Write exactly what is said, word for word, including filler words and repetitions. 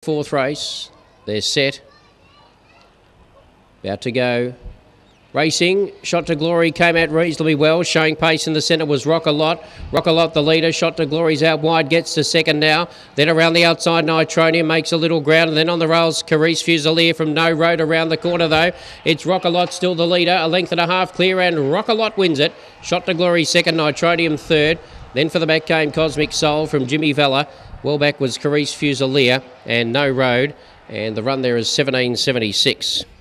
fourth race. They're set. About to go. Racing, Shot to Glory came out reasonably well. Showing pace in the centre was Rock a Lot. Rock a Lot, the leader. Shot to Glory's out wide, gets to second now. Then around the outside, Nitronium makes a little ground. And then on the rails, Carice Fusilier from No Road around the corner though. It's Rock a Lot still the leader. A length and a half clear, and Rock a Lot wins it. Shot to Glory second, Nitronium third. Then for the back came Cosmic Soul from Jimmy Vella. Well back was Carice Fusilier and No Road. And the run there is seventeen seventy-six.